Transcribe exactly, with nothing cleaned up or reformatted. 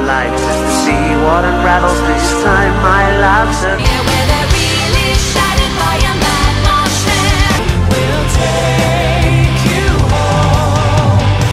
life just to see what unravels this time. My laughter.